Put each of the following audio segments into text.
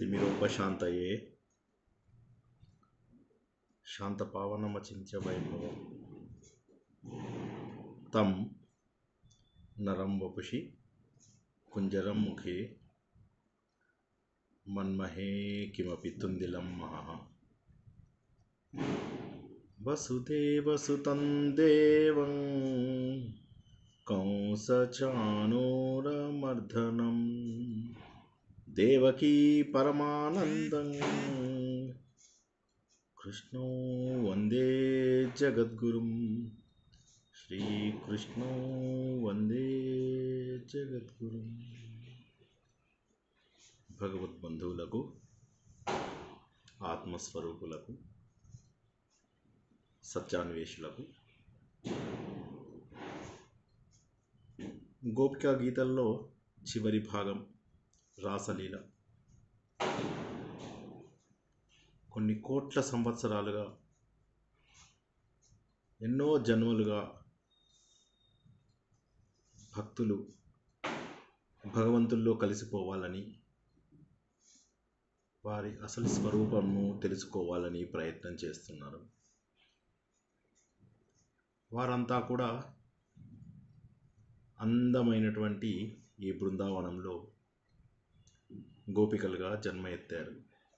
यतिमिरोपशान्तये शान्तपावनमचिन्त्य वैभवं तं नरं वपुषि कुञ्जरं मुखे मन्महे किमपि तुन्दिलं महः। वसुदेवसुतं देवं कंसचाणूरमर्दनं देवकी परमानन्दं कृष्णो वन्दे जगद्गुरुं। श्रीकृष्णो वन्दे जगद्गुरुं। భగవద్బంధువులకు ఆత్మస్వరూపులకు సత్యాన్వేషులకు గోపికా గీతల్లో చివరి భాగం రాసలీల. కొన్ని కోట్ల సంవత్సరాలుగా, ఎన్నో జన్మలుగా భక్తులు భగవంతుల్లో కలిసిపోవాలని, వారి అసలు స్వరూపంను తెలుసుకోవాలని ప్రయత్నం చేస్తున్నారు. వారంతా కూడా అందమైనటువంటి ఈ బృందావనంలో గోపికలుగా జన్మ ఎత్తారు.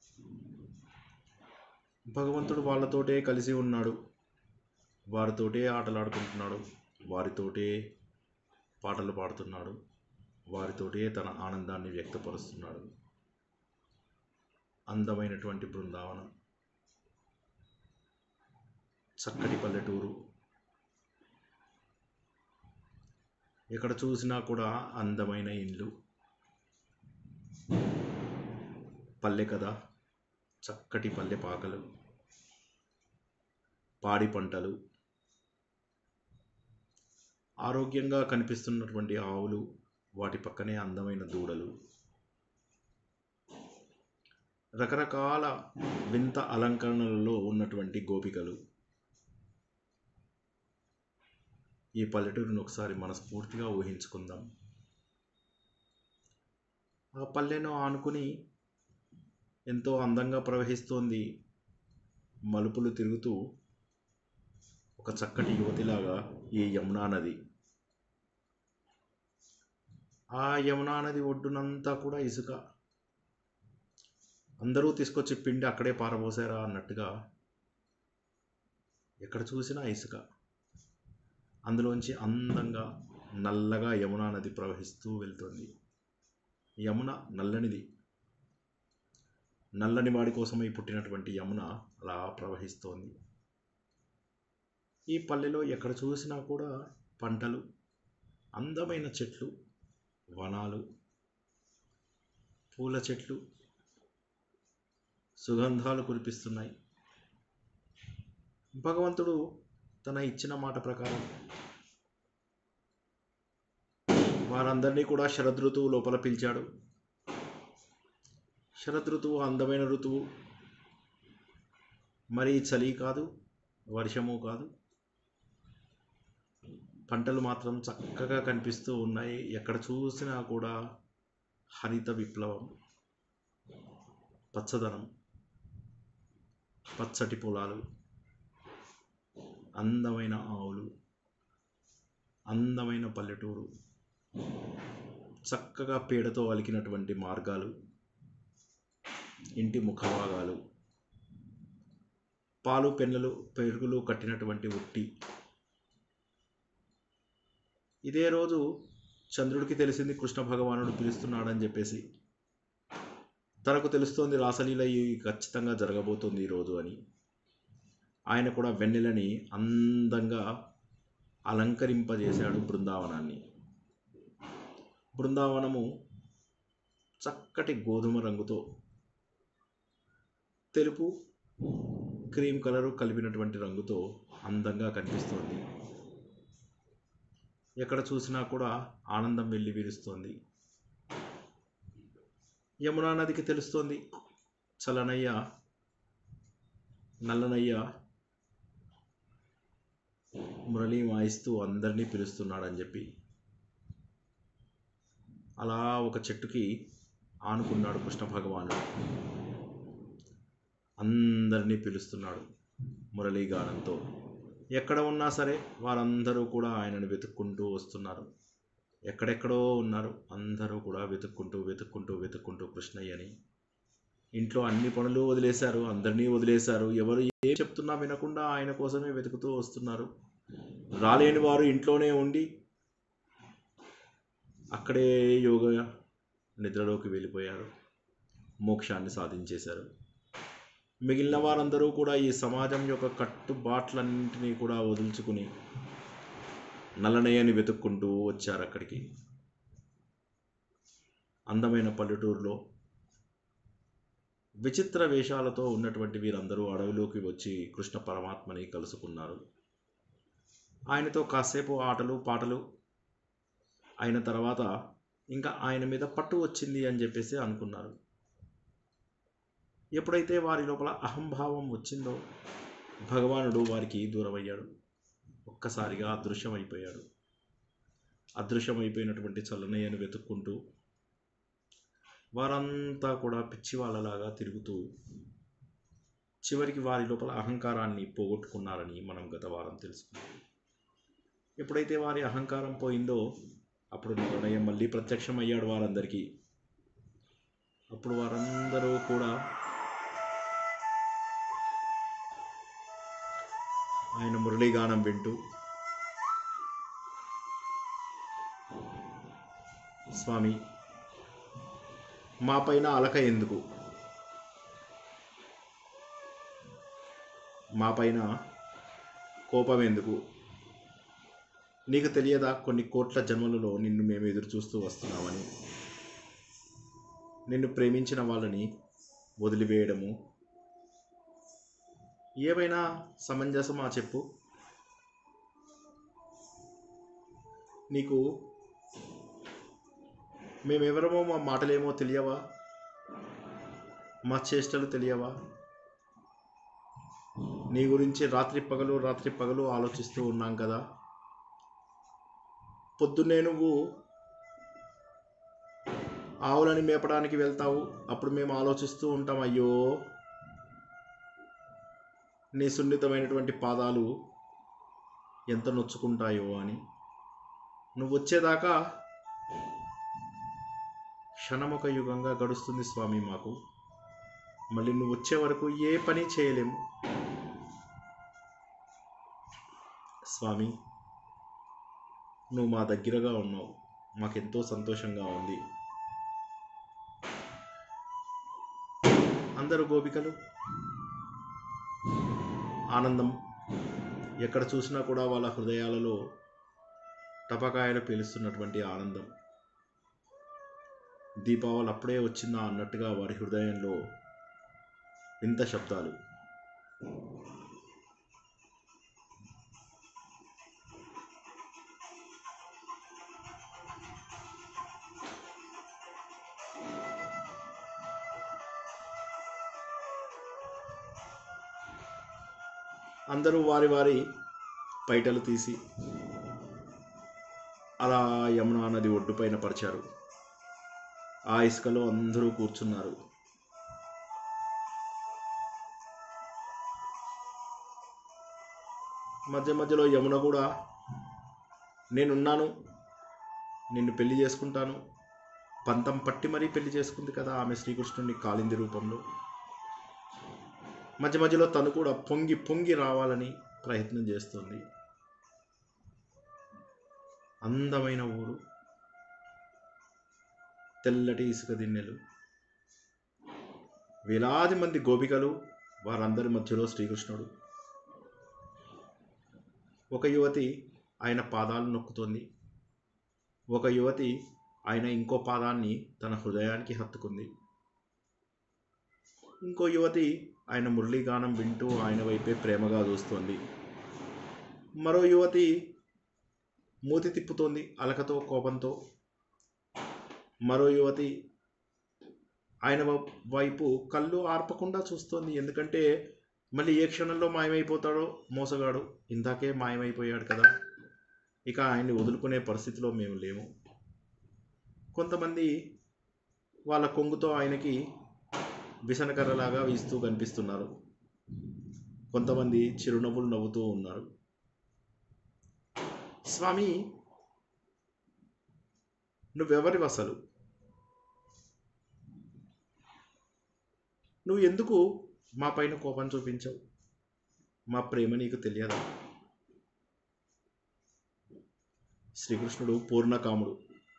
భగవంతుడు వాళ్ళతోటే కలిసి ఉన్నాడు, వారితోటే ఆటలాడుకుంటున్నాడు, వారితోటే పాటలు పాడుతున్నాడు, వారితోటే తన ఆనందాన్ని వ్యక్తపరుస్తున్నాడు. అందమైనటువంటి బృందావనం, చక్కటి పల్లెటూరు, ఎక్కడ చూసినా కూడా అందమైన ఇండ్లు, పల్లె కదా, చక్కటి పల్లె పాకలు, పాడి పంటలు, ఆరోగ్యంగా కనిపిస్తున్నటువంటి ఆవులు, వాటి పక్కనే అందమైన దూడలు, రకరకాల వింత అలంకరణలలో ఉన్నటువంటి గోపికలు. ఈ పల్లెటూరును ఒకసారి మనస్ఫూర్తిగా ఊహించుకుందాం. ఆ పల్లెను ఆనుకుని ఎంతో అందంగా ప్రవహిస్తోంది, మలుపులు తిరుగుతూ ఒక చక్కటి యువతిలాగా ఈ యమునా నది. ఆ యమునా నది ఒడ్డునంతా కూడా ఇసుక, అందరూ తీసుకొచ్చి పిండి అక్కడే పారబోసారా అన్నట్టుగా ఎక్కడ చూసినా ఇసుక. అందులోంచి అందంగా నల్లగా యమునా నది ప్రవహిస్తూ వెళ్తుంది. యమున నల్లనిది, నల్లని వాడి కోసమై పుట్టినటువంటి యమున అలా ప్రవహిస్తోంది. ఈ పల్లెలో ఎక్కడ చూసినా కూడా పంటలు, అందమైన చెట్లు, వనాలు, పూల చెట్లు, సుగంధాలు కురిపిస్తున్నాయి. భగవంతుడు తన ఇచ్చిన మాట ప్రకారం వారందరినీ కూడా శరదృతువు లోపల పిలిచాడు. శరదృతువు అందమైన ఋతువు, మరీ చలి కాదు, వర్షము కాదు. పంటలు మాత్రం చక్కగా కనిపిస్తూ ఉన్నాయి. ఎక్కడ చూసినా కూడా హరిత విప్లవం, పచ్చదనం, పచ్చటి పొలాలు, అందమైన ఆవులు, అందమైన పల్లెటూరు, చక్కగా పేడతో అలికినటువంటి మార్గాలు, ఇంటి ముఖభాగాలు, పాలు పెరుగులు కట్టినటువంటి ఉట్టి. ఇదే రోజు చంద్రుడికి తెలిసింది కృష్ణ భగవానుడు పిలుస్తున్నాడని చెప్పేసి. తనకు తెలుస్తోంది రాసలీల ఖచ్చితంగా జరగబోతోంది ఈరోజు అని. ఆయన కూడా వెన్నెలని అందంగా అలంకరింపజేశాడు బృందావనాన్ని. బృందావనము చక్కటి గోధుమ రంగుతో తెలుపు, క్రీమ్ కలరు కలిపినటువంటి రంగుతో అందంగా కనిపిస్తోంది. ఎక్కడ చూసినా కూడా ఆనందం వెళ్ళి వీరుస్తోంది. యమునా నదికి తెలుస్తోంది చలనయ్య, నల్లనయ్య మురళి వాయిస్తూ అందరినీ పిలుస్తున్నాడని చెప్పి. అలా ఒక చెట్టుకి ఆనుకున్నాడు కృష్ణ భగవానుడు. అందరినీ పిలుస్తున్నాడు మురళీగానంతో. ఎక్కడ ఉన్నా సరే వారందరూ కూడా ఆయనను వెతుక్కుంటూ వస్తున్నారు. ఎక్కడెక్కడో ఉన్నారు, అందరూ కూడా వెతుక్కుంటూ కృష్ణయ్యని. ఇంట్లో అన్ని పనులు వదిలేశారు, అందరినీ వదిలేశారు. ఎవరు ఏం చెప్తున్నా వినకుండా ఆయన కోసమే వెతుకుతూ వస్తున్నారు. రాలేని వారు ఇంట్లోనే ఉండి అక్కడే యోగ నిద్రలోకి వెళ్ళిపోయారు, మోక్షాన్ని సాధించేశారు. మిగిలిన వారందరూ కూడా ఈ సమాజం యొక్క కట్టుబాట్లన్నింటినీ కూడా వదులుచుకుని నల్లనయ్యని వెతుక్కుంటూ వచ్చారు అక్కడికి. అందమైన పల్లెటూరులో విచిత్ర వేషాలతో ఉన్నటువంటి వీరందరూ అడవిలోకి వచ్చి కృష్ణ పరమాత్మని కలుసుకున్నారు. ఆయనతో కాసేపు ఆటలు పాటలు అయిన తర్వాత ఇంకా ఆయన మీద పట్టు వచ్చింది అని చెప్పేసి అనుకున్నారు. ఎప్పుడైతే వారి లోపల అహంభావం వచ్చిందో భగవానుడు వారికి దూరమయ్యాడు. ఒక్కసారిగా అదృశ్యమైపోయాడు. అదృశ్యమైపోయినటువంటి చల్లనయ్యను వెతుక్కుంటూ వారంతా కూడా పిచ్చి వాళ్ళలాగా తిరుగుతూ చివరికి వారి లోపల అహంకారాన్ని పోగొట్టుకున్నారని మనం గత వారం తెలుసుకున్నాం. ఎప్పుడైతే వారి అహంకారం పోయిందో అప్పుడు నల్లనయ్య మళ్ళీ ప్రత్యక్షమయ్యాడు వారందరికీ. అప్పుడు వారందరూ కూడా ఆయన మురళీగానం వింటూ, స్వామి మా పైన అలక ఎందుకు, మా పైన కోపం ఎందుకు, నీకు తెలియదా కొన్ని కోట్ల జన్మలలో నిన్ను మేము ఎదురు చూస్తూ వస్తున్నామని, నిన్ను ప్రేమించిన వాళ్ళని వదిలివేయడము ఏమైనా సమంజసమా చెప్పు, నీకు మేమెవరమో మా మాటలేమో తెలియవా, మా చేష్టలు తెలియవా, నీ గురించి రాత్రి పగలు ఆలోచిస్తూ ఉన్నాం కదా. పొద్దున్నే నువ్వు ఆవులని మేపడానికి వెళ్తావు, అప్పుడు మేము ఆలోచిస్తూ ఉంటాం, అయ్యో నీ సున్నితమైనటువంటి పాదాలు ఎంత నొచ్చుకుంటాయో అని. నువ్వు వచ్చేదాకా క్షణమొక యుగంగా గడుస్తుంది స్వామి మాకు. మళ్ళీ నువ్వు వచ్చే వరకు ఏ పని చేయలేము స్వామి. నువ్వు మా దగ్గరగా ఉన్నావు, మాకెంతో సంతోషంగా ఉంది. అందరూ గోపికలు ఆనందం, ఎక్కడ చూసినా కూడా వాళ్ళ హృదయాలలో టపకాయలు పేలుస్తున్నటువంటి ఆనందం. దీపావళి అప్పుడే వచ్చిందా అన్నట్టుగా వారి హృదయంలో వింత శబ్దాలు. అందరూ వారి వారి పైటలు తీసి అలా యమునా నది ఒడ్డుపైన పరిచారు. ఆ ఇసుకలో అందరూ కూర్చున్నారు. మధ్యలో యమున కూడా నేనున్నాను, నిన్ను పెళ్లి చేసుకుంటాను, పంతం పట్టి మరీ పెళ్లి చేసుకుంది కదా ఆమె శ్రీకృష్ణుడిని కాళింది రూపంలో. మధ్యలో తను కూడా పొంగి రావాలని ప్రయత్నం చేస్తుంది. అందమైన ఊరు, తెల్లటి ఇసుక దిన్నెలు, వేలాది మంది గోపికలు, వారందరి మధ్యలో శ్రీకృష్ణుడు. ఒక యువతి ఆయన పాదాలు నొక్కుతోంది. ఒక యువతి ఆయన ఇంకో పాదాన్ని తన హృదయానికి హత్తుకుంది. ఇంకో యువతి ఆయన మురళీగానం వింటూ ఆయన వైపే ప్రేమగా చూస్తోంది. మరో యువతి మూతి తిప్పుతోంది అలకతో, కోపంతో. మరో యువతి ఆయన వైపు కళ్ళు ఆర్పకుండా చూస్తోంది. ఎందుకంటే మళ్ళీ ఏ క్షణంలో మాయమైపోతాడో మోసగాడు. ఇందాకే మాయమైపోయాడు కదా, ఇక ఆయన్ని వదులుకునే పరిస్థితిలో మేము లేము. కొంతమంది వాళ్ళ కొంగుతో ఆయనకి విసనకర్రలాగా వీస్తూ కనిపిస్తున్నారు. కొంతమంది చిరునవ్వులు నవ్వుతూ ఉన్నారు. స్వామి, నువ్వెవరి వసలు? నువ్వు ఎందుకు మా పైన కోపం చూపించావు? మా ప్రేమ నీకు తెలియదా? శ్రీకృష్ణుడు పూర్ణకాముడు.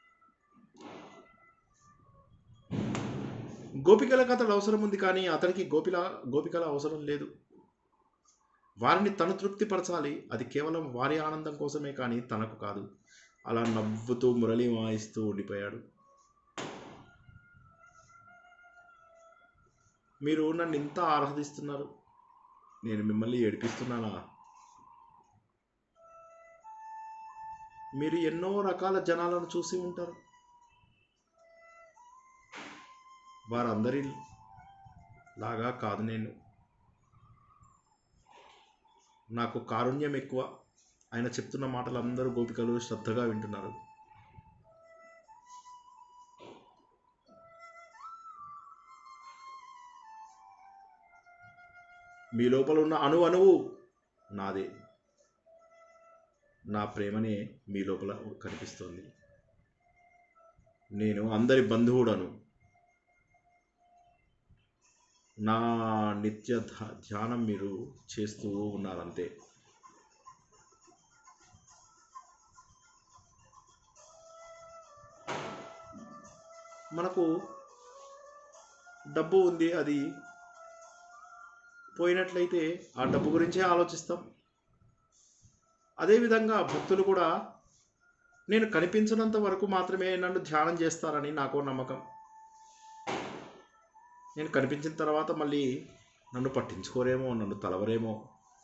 గోపికలకు అతడు అవసరం ఉంది, కానీ అతనికి గోపికల అవసరం లేదు. వారిని తను తృప్తిపరచాలి. అది కేవలం వారి ఆనందం కోసమే, కానీ తనకు కాదు. అలా నవ్వుతూ మురళి వాయిస్తూ ఉండిపోయాడు. మీరు నన్ను ఇంత ఆరాధిస్తున్నారు, నేను మిమ్మల్ని ఏడిపిస్తున్నానా? మీరు ఎన్నో రకాల జనాలను చూసి ఉంటారు. వారందరి లాగా కాదు నేను. నాకు కారుణ్యం ఎక్కువ. ఆయన చెప్తున్న మాటలు అందరూ గోపికలు శ్రద్ధగా వింటున్నారు. మీ లోపల ఉన్న అణువు నాదే. నా ప్రేమనే మీ లోపల కనిపిస్తోంది. నేను అందరి బంధువుడను. నా నిత్య ధ్యానం మీరు చేస్తూ ఉన్నారంతే. మనకు డబ్బు ఉంది, అది పోయినట్లయితే ఆ డబ్బు గురించే ఆలోచిస్తాం. అదేవిధంగా భక్తులు కూడా నేను కనిపించినంత వరకు మాత్రమే నన్ను ధ్యానం చేస్తారని నాకు నమ్మకం. నేను కనిపించిన తర్వాత మళ్ళీ నన్ను పట్టించుకోరేమో, నన్ను తలవరేమో.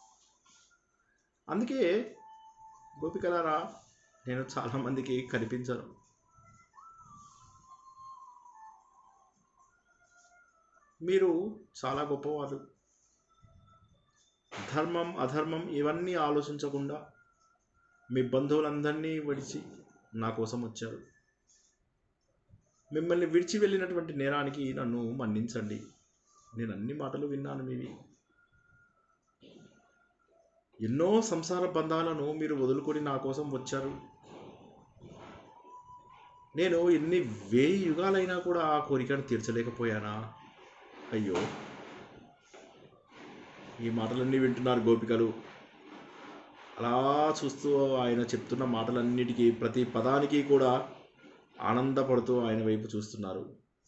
అందుకే గోపికలారా, నేను చాలామందికి కనిపించను. మీరు చాలా గొప్పవారు. ధర్మం అధర్మం ఇవన్నీ ఆలోచించకుండా మీ బంధువులందరినీ విడిచి నా కోసం వచ్చారు. మిమ్మల్ని విడిచి వెళ్ళినటువంటి నేరానికి నన్ను మన్నించండి. నేను అన్ని మాటలు విన్నాను మీవి. ఎన్నో సంసార బంధాలను మీరు వదులుకొని నా కోసం వచ్చారు. నేను ఎన్ని 1000 యుగాలైనా కూడా ఆ కోరికను తీర్చలేకపోయానా? అయ్యో. ఈ మాటలన్నీ వింటున్నారు గోపికలు. అలా చూస్తూ ఆయన చెప్తున్న మాటలన్నిటికీ, ప్రతి పదానికి కూడా ఆనందపడుతూ ఆయన వైపు చూస్తున్నారు.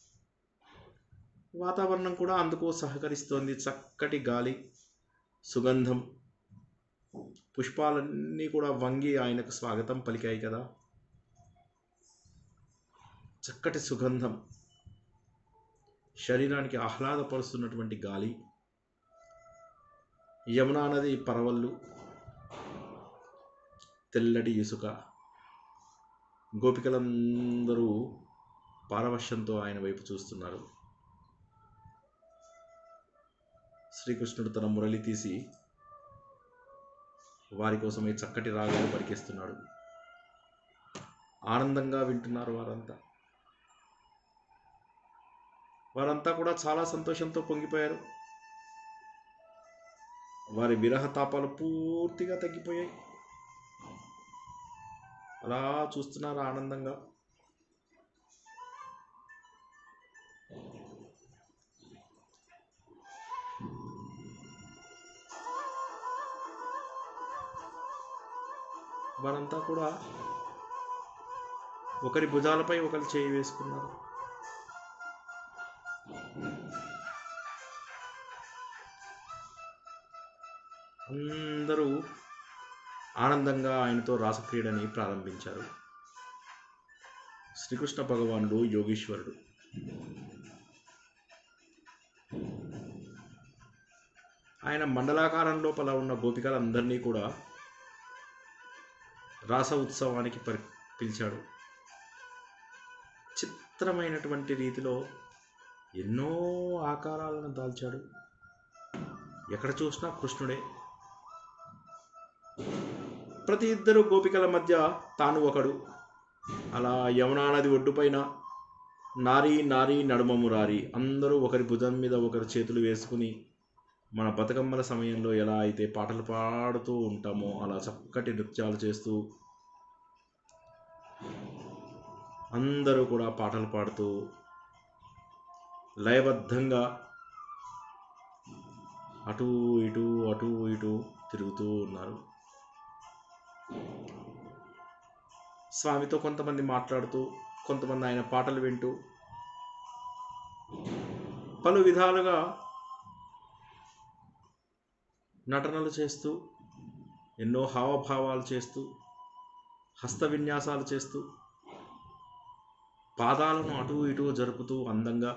వాతావరణం కూడా అందుకు సహకరిస్తోంది. చక్కటి గాలి, సుగంధం, పుష్పాలన్నీ కూడా వంగి ఆయనకు స్వాగతం పలికాయి కదా. చక్కటి సుగంధం, శరీరానికి ఆహ్లాదపరుస్తున్నటువంటి గాలి, యమునా నది పరవళ్ళు, తెల్లటి ఇసుక. గోపికలందరూ పారవశ్యంతో ఆయన వైపు చూస్తున్నారు. శ్రీకృష్ణుడు తన మురళి తీసి వారి కోసమే చక్కటి రాగాలు పలికిస్తున్నాడు. ఆనందంగా వింటున్నారు వారంతా. వారంతా కూడా చాలా సంతోషంతో పొంగిపోయారు. వారి విరహ తాపాలు పూర్తిగా తగ్గిపోయాయి. అలా చూస్తున్నారు ఆనందంగా. వారంతా కూడా ఒకరి భుజాలపై ఒకరు చేయి వేసుకున్నారు. అందరూ ఆనందంగా ఆయనతో రాసక్రీడని ప్రారంభించారు. శ్రీకృష్ణ భగవానుడు యోగీశ్వరుడు. ఆయన మండలాకారం లోపల ఉన్న గోపికలందరినీ కూడా రాస ఉత్సవానికి పిలిచాడు. చిత్రమైనటువంటి రీతిలో ఎన్నో ఆకారాలను దాల్చాడు. ఎక్కడ చూసినా కృష్ణుడే. ప్రతి ఇద్దరు గోపికల మధ్య తాను ఒకడు. అలా యమునా నది ఒడ్డుపైన నారీ నారీ నడుమము రారి, అందరూ ఒకరి భుజం మీద ఒకరి చేతులు వేసుకుని మన బతుకమ్మల సమయంలో ఎలా అయితే పాటలు పాడుతూ ఉంటామో అలా చక్కటి నృత్యాలు చేస్తూ అందరూ కూడా పాటలు పాడుతూ లయబద్ధంగా అటు ఇటు అటు ఇటు తిరుగుతూ ఉన్నారు. స్వామితో కొంతమంది మాట్లాడుతూ, కొంతమంది ఆయన పాటలు వింటూ, పలు విధాలుగా నటనలు చేస్తూ, ఎన్నో హావభావాలు చేస్తూ, హస్త విన్యాసాలు చేస్తూ, పాదాలను అటు ఇటు జరుపుతూ అందంగా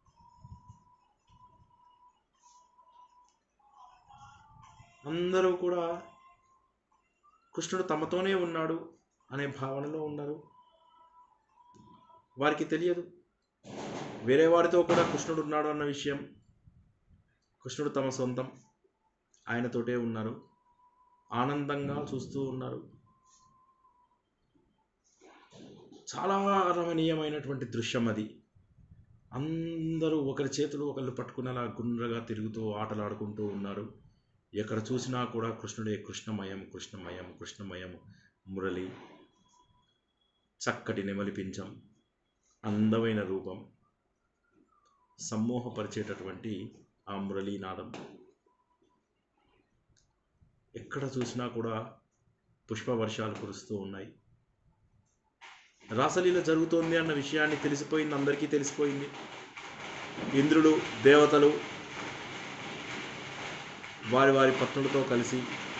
అందరూ కూడా కృష్ణుడు తమతోనే ఉన్నాడు అనే భావనలో ఉన్నారు. వారికి తెలియదు వేరే వారితో కూడా కృష్ణుడు ఉన్నాడు అన్న విషయం. కృష్ణుడు తమ సొంతం, ఆయనతోటే ఉన్నారు, ఆనందంగా చూస్తూ ఉన్నారు. చాలా రమణీయమైనటువంటి దృశ్యం అది. అందరూ ఒకరి చేతులు ఒకళ్ళు పట్టుకునేలా గుండ్రగా తిరుగుతూ ఆటలాడుకుంటూ ఉన్నారు. ఎక్కడ చూసినా కూడా కృష్ణుడే, కృష్ణమయం కృష్ణమయం కృష్ణమయం మురళి, చక్కటి నెమలి పింఛం, అందమైన రూపం, సమ్మోహపరిచేటటువంటి ఆ మురళీనాదం. ఎక్కడ చూసినా కూడా పుష్పవర్షాలు కురుస్తూ ఉన్నాయి. రాసలీల జరుగుతోంది అన్న విషయాన్ని తెలిసిపోయింది, అందరికీ తెలిసిపోయింది. ఇంద్రుడు, దేవతలు వారి వారి పత్నులతో కలిసి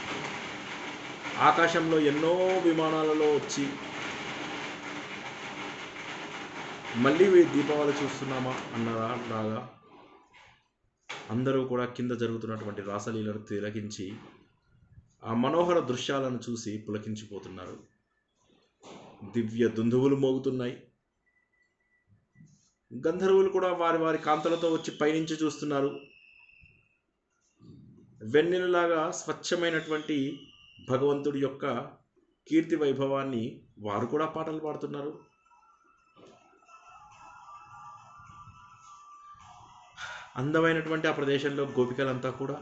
ఆకాశంలో ఎన్నో విమానాలలో వచ్చి మళ్ళీ దీపావళి చూస్తున్నామా అన్నలాగా అందరూ కూడా కింద జరుగుతున్నటువంటి రాసలీలను తిలకించి ఆ మనోహర దృశ్యాలను చూసి పులకించిపోతున్నారు. దివ్య దుందువులు మోగుతున్నాయి. గంధర్వులు కూడా వారి వారి కాంతలతో వచ్చి పైనుంచి చూస్తున్నారు. వెన్నెలలాగా స్వచ్ఛమైనటువంటి భగవంతుడి యొక్క కీర్తి వైభవాన్ని వారు కూడా పాటలు పాడుతున్నారు. అందమైనటువంటి ఆ ప్రదేశంలో గోపికలంతా కూడా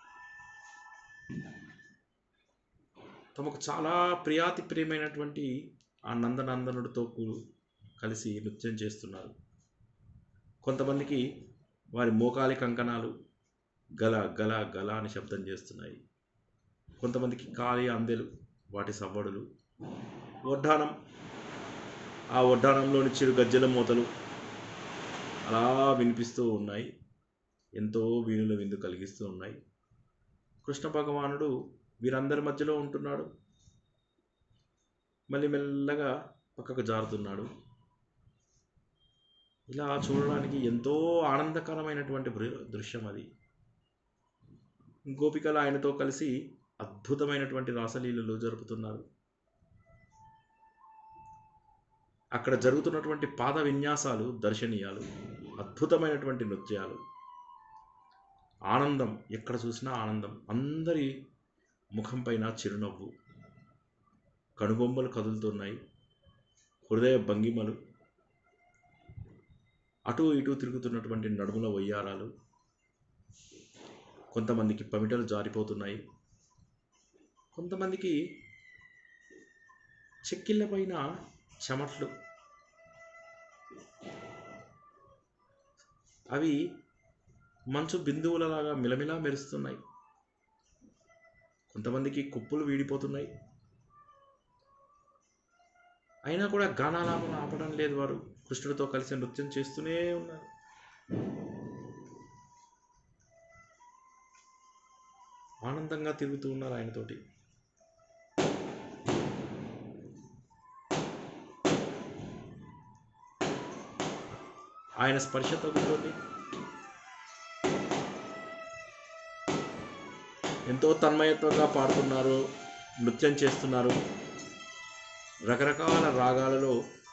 తమకు చాలా ప్రియాతి ప్రియమైనటువంటి ఆ నందనందనుడితో కలిసి నృత్యం చేస్తున్నారు. కొంతమందికి వారి మోకాలి కంకణాలు గల గల గల అని శబ్దం చేస్తున్నాయి. కొంతమందికి కాలి అందెలు, వాటి సవ్వడులు, వడ్డానం, ఆ వడ్డానంలోని చిరు గజ్జల మూతలు అలా వినిపిస్తూ ఉన్నాయి. ఎంతో వీణుల విందు కలిగిస్తూ ఉన్నాయి. కృష్ణ భగవానుడు వీరందరి మధ్యలో ఉంటున్నాడు. మళ్ళీ మెల్లగా పక్కకు జారుతున్నాడు. ఇలా చూడడానికి ఎంతో ఆనందకరమైనటువంటి దృశ్యం అది. గోపికలు ఆయనతో కలిసి అద్భుతమైనటువంటి రాసలీలలు జరుపుతున్నారు. అక్కడ జరుగుతున్నటువంటి పాద విన్యాసాలు దర్శనీయాలు, అద్భుతమైనటువంటి నృత్యాలు, ఆనందం, ఎక్కడ చూసినా ఆనందం. అందరి ముఖం పైన చిరునవ్వు, కనుబొమ్మలు కదులుతున్నాయి, హృదయ భంగిమలు, అటు ఇటు తిరుగుతున్నటువంటి నడుముల వయ్యారాలు. కొంతమందికి పమిటలు జారిపోతున్నాయి, కొంతమందికి చెక్కిళ్ళ పైన చెమట్లు, అవి మంచు బిందువులలాగా మిలమిలా మెరుస్తున్నాయి. కొంతమందికి కుప్పులు వీడిపోతున్నాయి. అయినా కూడా గానాలాపన ఆపడం లేదు. వారు కృష్ణుడితో కలిసి నృత్యం చేస్తూనే ఉన్నారు. ఆనందంగా తిరుగుతూ ఉన్నారు ఆయనతోటి. ఆయన స్పర్శ తగ్గుతోంది. ఎంతో తన్మయత్వంగా పాడుతున్నారు, నృత్యం చేస్తున్నారు. రకరకాల రాగాలలో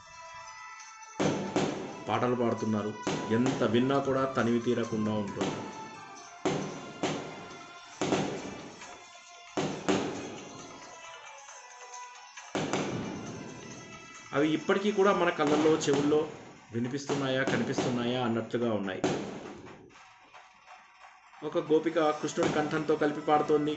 పాటలు పాడుతున్నారు. ఎంత విన్నా కూడా తనివి తీరకుండా ఉంటుంది. అవి ఇప్పటికీ కూడా మన కళ్ళల్లో, చెవుల్లో వినిపిస్తున్నాయా కనిపిస్తున్నాయా అన్నట్లుగా ఉన్నాయి. ఒక గోపిక కృష్ణుడి కంఠంతో కలిపి పాడుతోంది.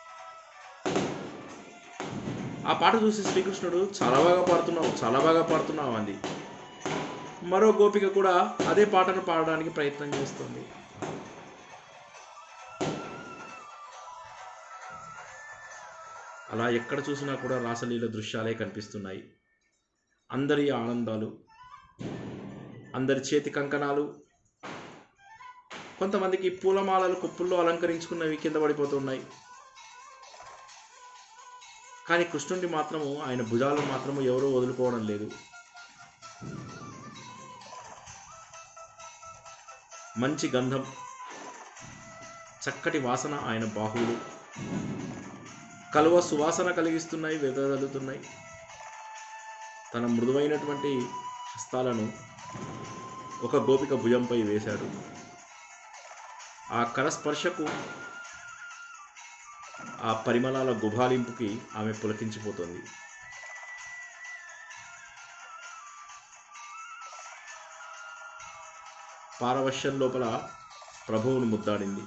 ఆ పాట చూసి శ్రీకృష్ణుడు చాలా బాగా పాడుతున్నావు అంది. మరో గోపిక కూడా అదే పాటను పాడడానికి ప్రయత్నం చేస్తుంది. అలా ఎక్కడ చూసినా కూడా రాసలీల దృశ్యాలే కనిపిస్తున్నాయి. అందరి ఆనందాలు, అందరి చేతి కంకణాలు, కొంతమందికి పూలమాలలు కుప్పుల్లో అలంకరించుకున్నవి కింద పడిపోతున్నాయి. కానీ కృష్ణుడిని మాత్రము, ఆయన భుజాలను మాత్రము ఎవరూ వదులుకోవడం లేదు. మంచి గంధం, చక్కటి వాసన ఆయన బాహువులు, కలువ సువాసన కలిగిస్తున్నాయి, వెదజల్లుతున్నాయి. తన మృదువైనటువంటి హస్తాలను ఒక గోపిక భుజంపై వేశాడు. ఆ కరస్పర్శకు, ఆ పరిమళాల గుబాలింపుకి ఆమె పులకించిపోతుంది. పారవశ్యం లోపల ప్రభువును ముద్దాడింది.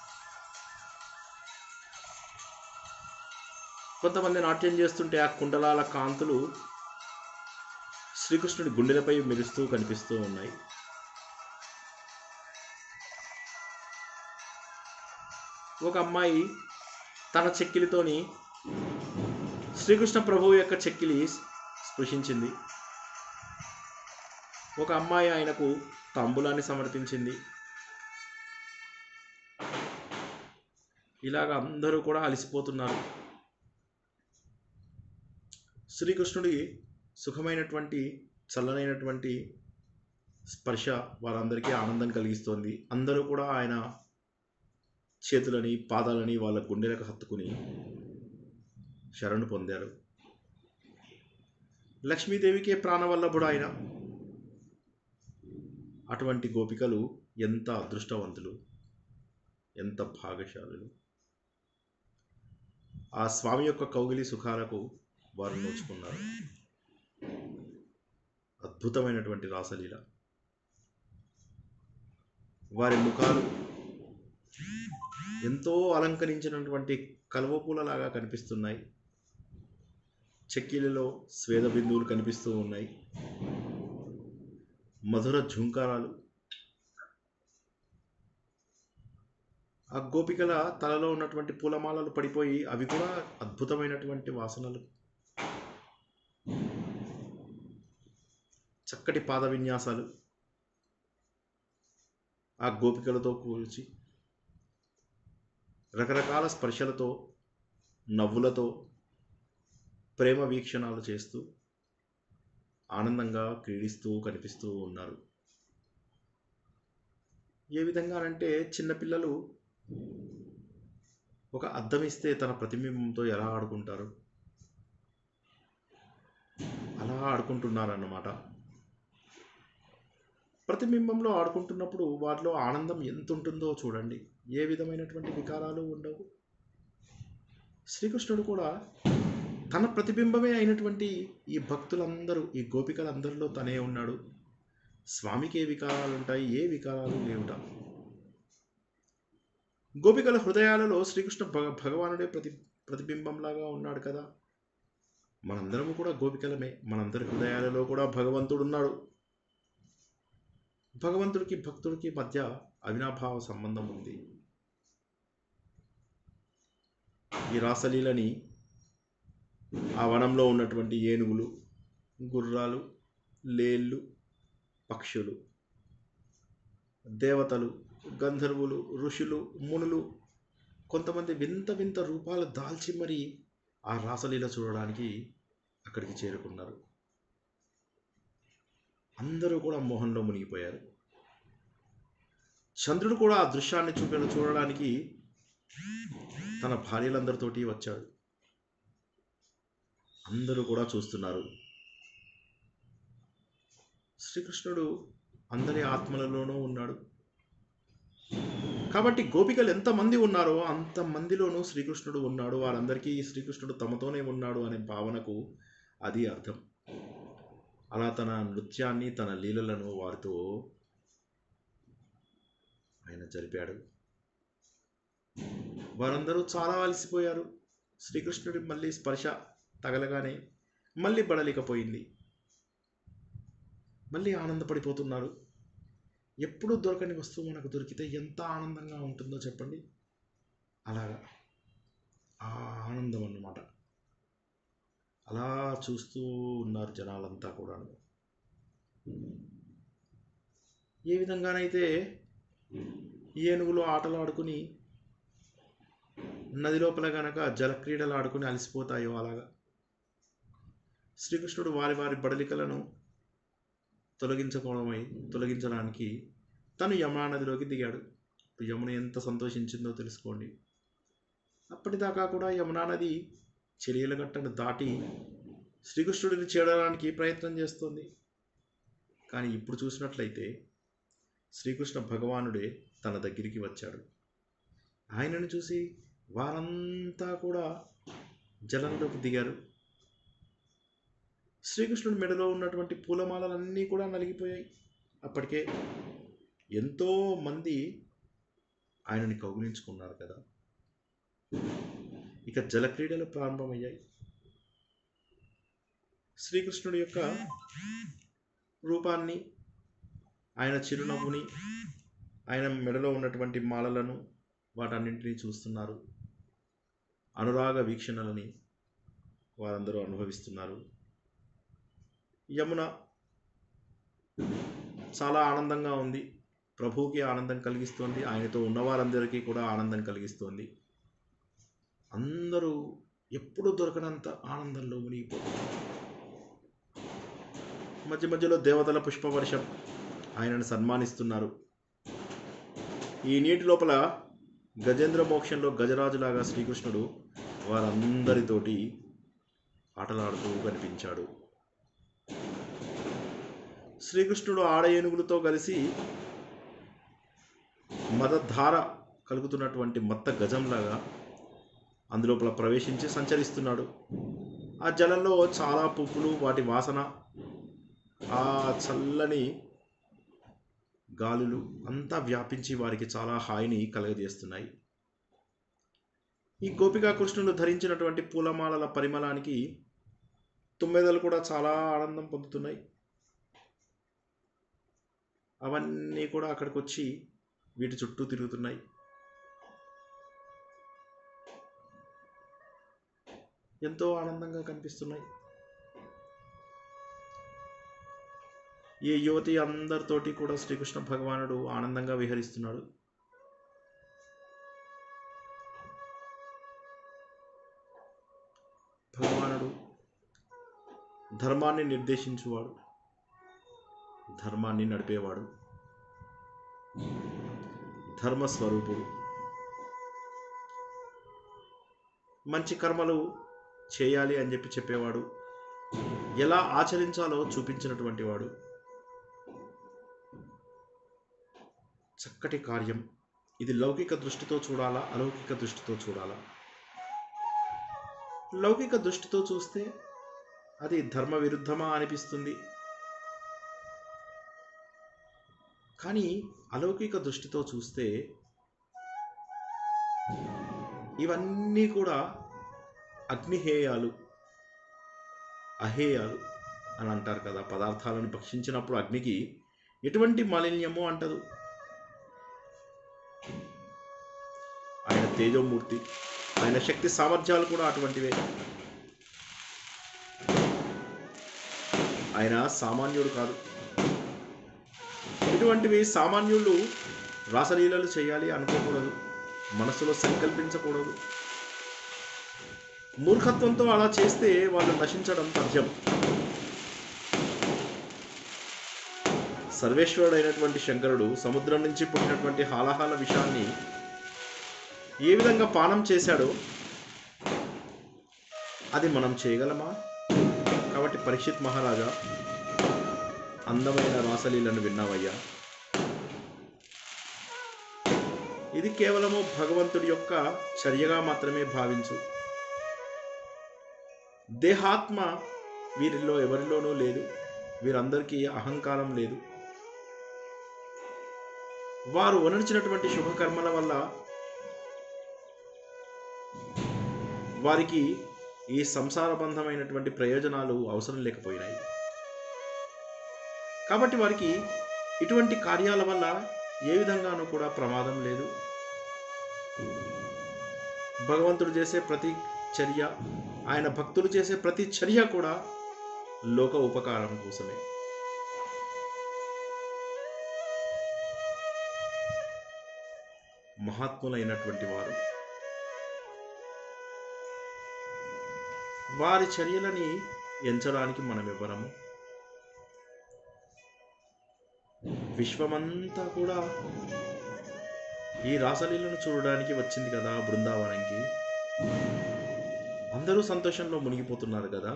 కొంతమంది నాట్యం చేస్తుంటే ఆ కుండలాల కాంతులు శ్రీకృష్ణుడి గుండెలపై మెరుస్తూ కనిపిస్తూ ఉన్నాయి. ఒక అమ్మాయి తన చెక్కిలితోని శ్రీకృష్ణ ప్రభువు యొక్క చెక్కిలి స్పృశించింది. ఒక అమ్మాయి ఆయనకు తాంబూలాన్ని సమర్పించింది. ఇలాగ అందరూ కూడా అలసిపోతున్నారు. శ్రీకృష్ణుడి సుఖమైనటువంటి చల్లనైనటువంటి స్పర్శ వారందరికీ ఆనందం కలిగిస్తోంది. అందరూ కూడా ఆయన చేతులని పాదాలని వాళ్ళ గుండెలకు హత్తుకుని శరణు పొందారు. లక్ష్మీదేవికే ప్రాణవల్లభుడు ఆయన. అటువంటి గోపికలు ఎంత అదృష్టవంతులు, ఎంత భాగ్యశాలులు. ఆ స్వామి యొక్క కౌగిలి సుఖాలకు వారు నోచుకున్నారు. అద్భుతమైనటువంటి రాసలీల. వారి ముఖాలు ఎంతో అలంకరించినటువంటి కలువ పూలలాగా కనిపిస్తున్నాయి. చెక్కిలిలో స్వేద బిందువులు కనిపిస్తూ ఉన్నాయి. మధుర ఝుంకారాలు. ఆ గోపికల తలలో ఉన్నటువంటి పూలమాలలు పడిపోయి అవి కూడా అద్భుతమైనటువంటి వాసనలు. చక్కటి పాద విన్యాసాలు ఆ గోపికలతో కూల్చి రకరకాల స్పర్శలతో, నవ్వులతో ప్రేమ వీక్షణాలు చేస్తూ ఆనందంగా క్రీడిస్తూ కనిపిస్తూ ఉన్నారు. ఏ విధంగానంటే చిన్నపిల్లలు ఒక అద్దం ఇస్తే తన ప్రతిబింబంతో ఎలా ఆడుకుంటారు, అలా ఆడుకుంటున్నారన్నమాట. ప్రతిబింబంలో ఆడుకుంటున్నప్పుడు వారిలో ఆనందం ఎంత ఉంటుందో చూడండి. ఏ విధమైనటువంటి వికారాలు ఉండవు. శ్రీకృష్ణుడు కూడా తన ప్రతిబింబమే అయినటువంటి ఈ భక్తులందరూ, ఈ గోపికలందరిలో తనే ఉన్నాడు. స్వామికి ఏ వికారాలు ఉంటాయి, ఏ వికారాలు లేవుట. గోపికల హృదయాలలో శ్రీకృష్ణ భగవానుడే ప్రతిబింబంలాగా ఉన్నాడు కదా. మనందరము కూడా గోపికలమే. మనందరి హృదయాలలో కూడా భగవంతుడు ఉన్నాడు. భగవంతుడికి భక్తుడికి మధ్య అవినాభావ సంబంధం ఉంది. ఈ రాసలీలని ఆ వనంలో ఉన్నటువంటి ఏనుగులు, గుర్రాలు, లేళ్ళు, పక్షులు, దేవతలు, గంధర్వులు, ఋషులు, మునులు, కొంతమంది వింత వింత రూపాలు దాల్చి మరీ ఆ రాసలీల చూడడానికి అక్కడికి చేరుకున్నారు. అందరూ కూడా మోహంలో మునిగిపోయారు. చంద్రుడు కూడా ఆ దృశ్యాన్ని చూడడానికి తన భార్యలందరితోటి వచ్చాడు. అందరూ కూడా చూస్తున్నారు. శ్రీకృష్ణుడు అందరి ఆత్మలలోనూ ఉన్నాడు. కాబట్టి గోపికలు ఎంతమంది ఉన్నారో అంతమందిలోనూ శ్రీకృష్ణుడు ఉన్నాడు. వారందరికీ శ్రీకృష్ణుడు తమతోనే ఉన్నాడు అనే భావనకు అది అర్థం. అలా తన నృత్యాన్ని, తన లీలలను వారితో ఆయన జరిపాడు. వారందరూ చాలా అలసిపోయారు. శ్రీకృష్ణుడి మళ్ళీ స్పర్శ తగలగానే మళ్ళీ బడలికపోయింది. మళ్ళీ ఆనందపడిపోతున్నారు. ఎప్పుడూ దొరకని వస్తువు మనకు దొరికితే ఎంత ఆనందంగా ఉంటుందో చెప్పండి. అలాగా ఆ ఆనందం అన్నమాట. అలా చూస్తూ ఉన్నారు జనాలంతా కూడా. ఏ విధంగానైతే ఏనుగులు ఆటలు ఆడుకుని నది లోపల గనక జలక్రీడలు ఆడుకుని అలసిపోతాయో అలాగా శ్రీకృష్ణుడు వారి వారి బడలికలను తొలగించడానికి తను యమునా నదిలోకి దిగాడు. యమున ఎంత సంతోషించిందో తెలుసుకోండి. అప్పటిదాకా కూడా యమునా నది చెలియల గట్టను దాటి శ్రీకృష్ణుడిని చేరడానికి ప్రయత్నం చేస్తోంది. కానీ ఇప్పుడు చూసినట్లయితే శ్రీకృష్ణ భగవానుడే తన దగ్గరికి వచ్చాడు. ఆయనను చూసి వారంతా కూడా జలంలోకి దిగారు. శ్రీకృష్ణుడి మెడలో ఉన్నటువంటి పూలమాలలన్నీ కూడా నలిగిపోయాయి. అప్పటికే ఎంతో మంది ఆయనని కౌగిలించుకున్నారు కదా. ఇక జలక్రీడలు ప్రారంభమయ్యాయి. శ్రీకృష్ణుడి యొక్క రూపాన్ని, ఆయన చిరునవ్వుని, ఆయన మెడలో ఉన్నటువంటి మాలలను వాటన్నింటినీ చూస్తున్నారు. అనురాగ వీక్షణలని వారందరూ అనుభవిస్తున్నారు. యమున చాలా ఆనందంగా ఉంది. ప్రభువుకి ఆనందం కలిగిస్తోంది. ఆయనతో ఉన్నవారందరికీ కూడా ఆనందం కలిగిస్తోంది. అందరూ ఎప్పుడు దొరకనంత ఆనందంలో మునిగిపోతున్నారు. మధ్య మధ్యలో దేవతల పుష్పవర్షం ఆయనను సన్మానిస్తున్నారు. ఈ నీటి లోపల గజేంద్ర మోక్షంలో గజరాజులాగా శ్రీకృష్ణుడు వారందరితోటి ఆటలాడుతూ కనిపించాడు. శ్రీకృష్ణుడు ఆడ ఏనుగులతో కలిసి మదధార కలుగుతున్నటువంటి మత్త గజంలాగా అందులోపల ప్రవేశించి సంచరిస్తున్నాడు. ఆ జలంలో చాలా పువ్వులు, వాటి వాసన, ఆ చల్లని గాలులు అంతా వ్యాపించి వారికి చాలా హాయిని కలగజేస్తున్నాయి. ఈ గోపికా కృష్ణుడు ధరించినటువంటి పూలమాలల పరిమళానికి తుమ్మెదలు కూడా చాలా ఆనందం పొందుతున్నాయి. అవన్నీ కూడా అక్కడికి వచ్చి వీటి చుట్టూ తిరుగుతున్నాయి. ఎంతో ఆనందంగా కనిపిస్తున్నాయి. ఈ యువతి అందరితోటి కూడా శ్రీకృష్ణ భగవానుడు ఆనందంగా విహరిస్తున్నాడు. భగవానుడు ధర్మాన్ని నిర్దేశించువాడు, ధర్మాన్ని నడిపేవాడు, ధర్మస్వరూపుడు. మంచి కర్మలు చేయాలి అని చెప్పేవాడు, ఎలా ఆచరించాలో చూపించినటువంటి వాడు. చక్కటి కార్యం ఇది. లౌకిక దృష్టితో చూడాలా, అలౌకిక దృష్టితో చూడాలా? లౌకిక దృష్టితో చూస్తే అది ధర్మ విరుద్ధమా అనిపిస్తుంది. కానీ అలౌకిక దృష్టితో చూస్తే ఇవన్నీ కూడా అగ్నిహేయాలు, అహేయాలు అని అంటారు కదా. పదార్థాలను భక్షించినప్పుడు అగ్నికి ఎటువంటి మాలిన్యము అంటదు. ఆయన తేజోమూర్తి, ఆయన శక్తి సామర్థ్యాలు కూడా అటువంటివే. ఆయన సామాన్యుడు కాదు. ఇటువంటివి సామాన్యులు రాసలీలలు చేయాలి అనుకోకూడదు, మనసులో సంకల్పించకూడదు. మూర్ఖత్వంతో అలా చేస్తే వాళ్ళు నశించడం తథ్యం. సర్వేశ్వరుడైనటువంటి శంకరుడు సముద్రం నుంచి పుట్టినటువంటి హాలాహల విషాన్ని ఏ విధంగా పానం చేశాడో అది మనం చేయగలమా? కాబట్టి పరీక్షిత్ మహారాజా, అందమైన రాసలీలను విన్నావయ్యా. ఇది కేవలము భగవంతుడి యొక్క చర్యగా మాత్రమే భావించు. దేహాత్మ వీరిలో ఎవరిలోనూ లేదు. వీరందరికీ అహంకారం లేదు. వారు వనర్చినటువంటి శుభకర్మల వల్ల వారికి ఈ సంసారబంధమైనటువంటి ప్రయోజనాలు అవసరం లేకపోయినాయి. కాబట్టి వారికి ఇటువంటి కార్యాల వల్ల ఏ విధంగానూ కూడా ప్రమాదం లేదు. భగవంతుడు చేసే ప్రతి చర్య, ఆయన భక్తులు చేసే ప్రతి చర్య కూడా లోక ఉపకారం కోసమే. మహాత్ములైనటువంటి వారు వారి చర్యలని ఎంచడానికి మనం ఇవ్వరము. విశ్వమంతా కూడా ఈ రాసలీలను చూడడానికి వచ్చింది కదా బృందావనంకి. అందరూ సంతోషంలో మునిగిపోతున్నారు కదా.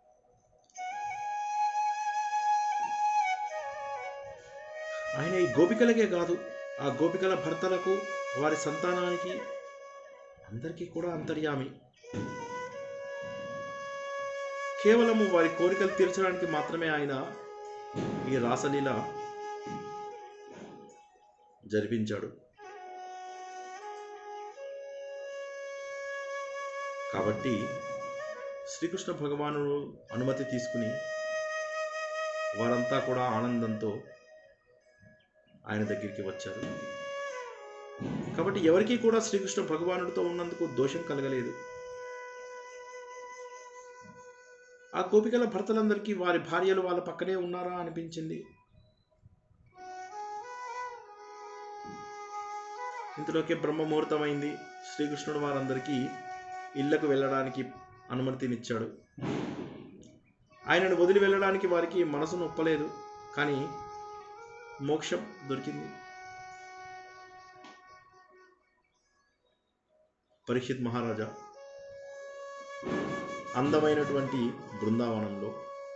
ఆయన ఈ గోపికలకే కాదు, ఆ గోపికల భర్తలకు, వారి సంతానానికి, అందరికీ కూడా అంతర్యామి. కేవలము వారి కోరికలు తీర్చడానికి మాత్రమే ఆయన ఈ రాసలీల జరిపించాడు. కాబట్టి శ్రీకృష్ణ భగవానుడు అనుమతి తీసుకుని వారంతా కూడా ఆనందంతో ఆయన దగ్గరికి వచ్చారు. కాబట్టి ఎవరికీ కూడా శ్రీకృష్ణ భగవానుడితో ఉన్నందుకు దోషం కలగలేదు. ఆ గోపికల భర్తలందరికీ వారి భార్యలు వాళ్ళ పక్కనే ఉన్నారా అనిపించింది. ఇంతలోకే బ్రహ్మముహూర్తమైంది. శ్రీకృష్ణుడు వారందరికీ ఇళ్లకు వెళ్ళడానికి అనుమతినిచ్చాడు. ఆయనను వదిలి వెళ్ళడానికి వారికి మనసు నొప్పలేదు, కానీ మోక్షం దొరికింది. పరీక్షిత్ మహారాజా అందమైనటువంటి బృందావనంలో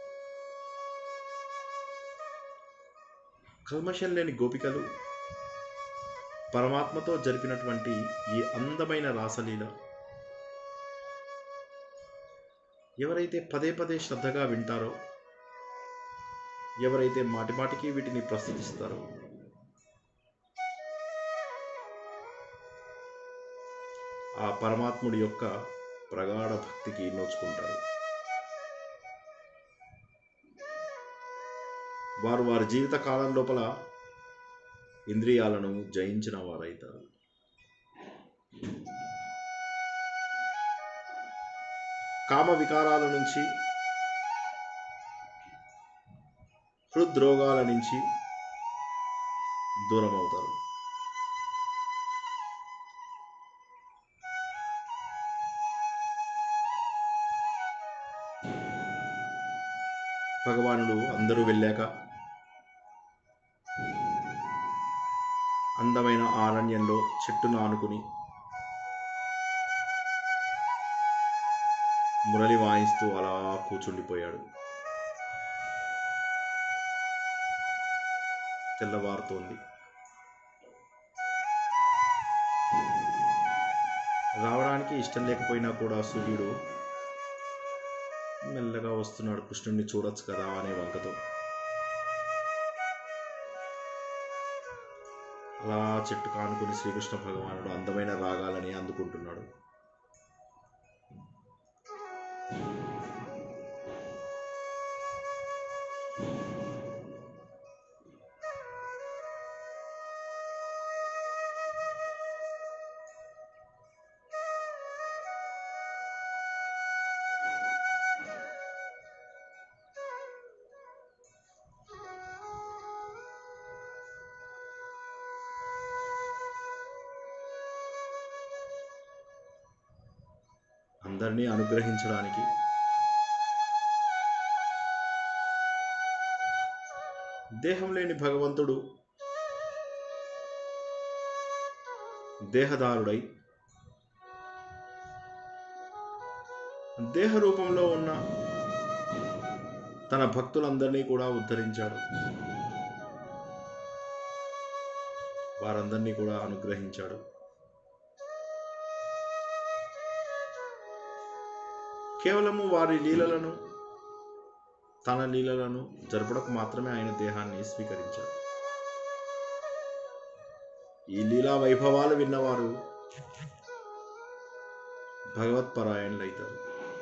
కల్మషం లేని గోపికలు పరమాత్మతో జరిపినటువంటి ఈ అందమైన రాసలీల ఎవరైతే పదే పదే శ్రద్ధగా వింటారో, ఎవరైతే మాటిమాటికి వీటిని ప్రస్తుతిస్తారో, ఆ పరమాత్ముడి యొక్క ప్రగాఢ భక్తికి నోచుకుంటారు. వారు వారి జీవిత కాలం లోపల ఇంద్రియాలను జయించిన వారైతారు. కామ వికారాల నుంచి, హృద్రోగాల నుంచి దూరం అవుతారు. భగవానుడు అందరూ వెళ్ళాక అందమైన అరణ్యంలో చెట్టును ఆనుకుని మురళి వాయిస్తూ అలా కూర్చుండిపోయాడు. తెల్లవారుతోంది. రావడానికి ఇష్టం లేకపోయినా కూడా సూర్యుడు మెల్లగా వస్తున్నాడు. కృష్ణుడిని చూడొచ్చు కదా అనే వంకతో అలా చెట్టు కానుకుని శ్రీకృష్ణ భగవానుడు అందమైన రాగాలని అందుకుంటున్నాడు. అందరినీ అనుగ్రహించడానికి దేహం లేని భగవంతుడు దేహదారుడై దేహ రూపంలో ఉన్న తన భక్తులందరినీ కూడా ఉద్ధరించాడు. వారందరినీ కూడా అనుగ్రహించాడు. కేవలము వారి లీలలను, తన లీలలను జరుపుటకు మాత్రమే ఆయన దేహాన్ని స్వీకరించాడు. ఈ లీలా వైభవాలు విన్నవారు భగవత్పరాయణులైతారు.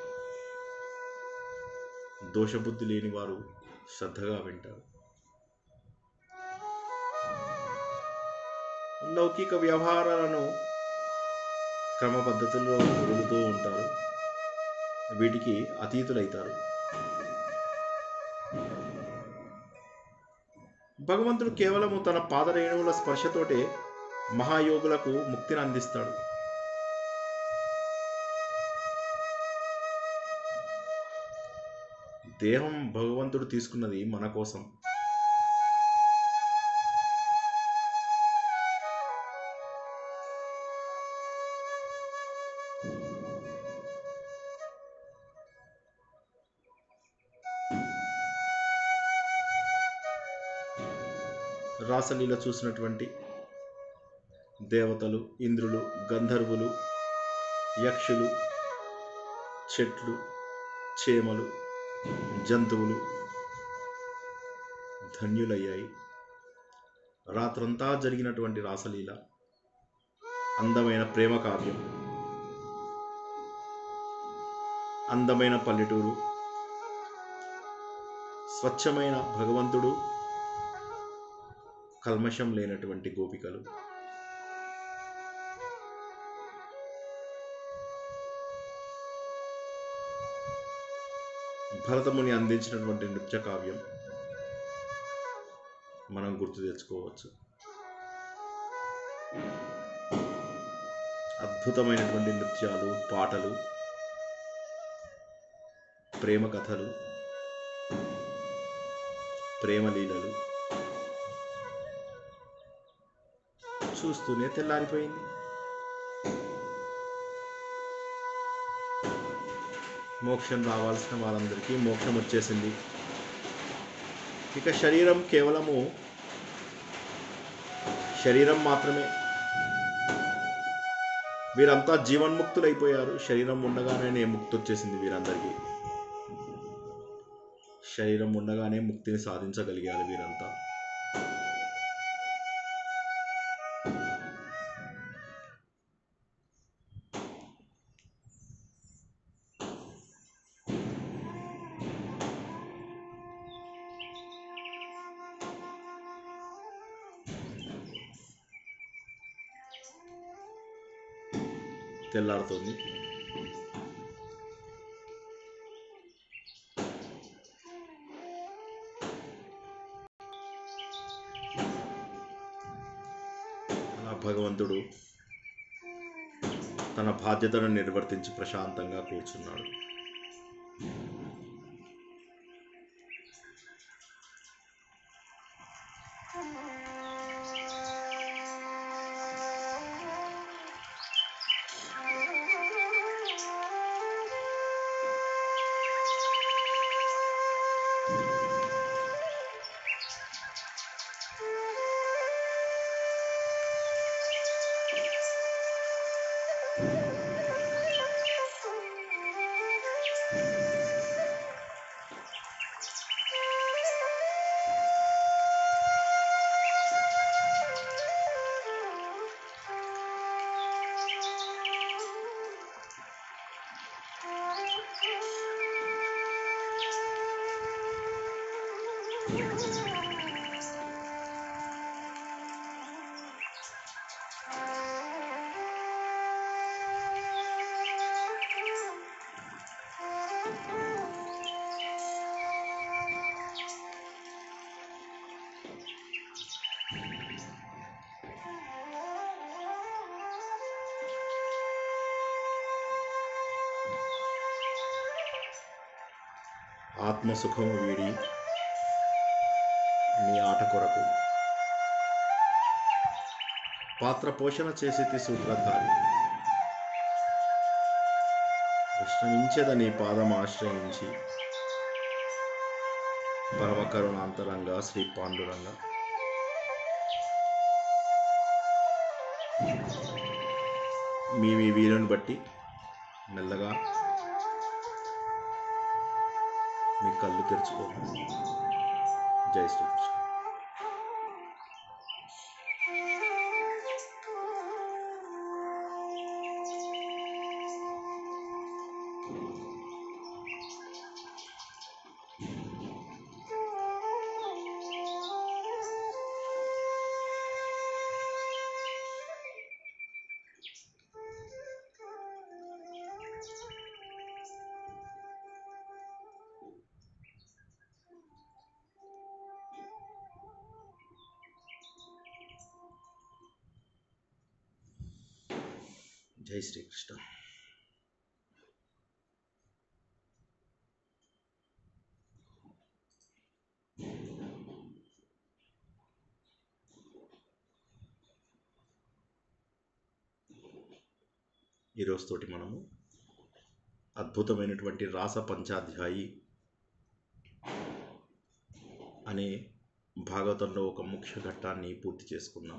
దోషబుద్ధి లేని వారు శ్రద్ధగా వింటారు. లౌకిక వ్యవహారాలను క్రమ పద్ధతుల్లో వదులుతూ ఉంటారు. వీటికి అతీతులైతారు. భగవంతుడు కేవలము తన పాదరేణువుల స్పర్శతోటే మహాయోగులకు ముక్తిని అందిస్తాడు. దేహం భగవంతుడు తీసుకున్నది మన కోసం. రాసలీల చూసినటువంటి దేవతలు, ఇంద్రులు, గంధర్వులు, యక్షులు, చెట్లు, చేమలు, జంతువులు ధన్యులయ్యాయి. రాత్రంతా జరిగినటువంటి రాసలీల అందమైన ప్రేమ కావ్యం, అందమైన పల్లెటూరు, స్వచ్ఛమైన భగవంతుడు, కల్మషం లేనటువంటి గోపికలు. భరతముని అందించినటువంటి నృత్య కావ్యం మనం గుర్తు తెచ్చుకోవచ్చు. అద్భుతమైనటువంటి నృత్యాలు, పాటలు, ప్రేమ కథలు, ప్రేమలీలలు చూస్తూనే తెల్లారిపోయింది. మోక్షం రావాల్సిన వాళ్ళందరికీ మోక్షం వచ్చేసింది. ఇక శరీరం కేవలము శరీరం మాత్రమే. వీరంతా జీవన్ముక్తులైపోయారు. శరీరం ఉండగానే ముక్తి వచ్చేసింది వీరందరికీ. శరీరం ఉండగానే ముక్తిని సాధించగలిగారు వీరంతా. తెల్లారుతోంది. అలా భగవంతుడు తన బాధ్యతను నిర్వర్తించి ప్రశాంతంగా కూర్చున్నాడు. ఆత్మసుఖము వీడి నీ ఆట కొరకు పాత్ర పోషణ చేసేటి సూత్రధారి విశ్రమించేదని పాదం ఆశ్రయించి పరమకరుణాంతరంగా శ్రీ పాండురంగ మీ వీలుని బట్టి మెల్లగా మీ కళ్ళు తెరుచుకోండి. జై శ్రీకృష్ణ. జై శ్రీకృష్ణ. ఈరోజుతోటి మనము అద్భుతమైనటువంటి రాస పంచాధ్యాయి అనే భాగవతంలో ఒక ముఖ్య ఘట్టాన్ని పూర్తి చేసుకున్నాం.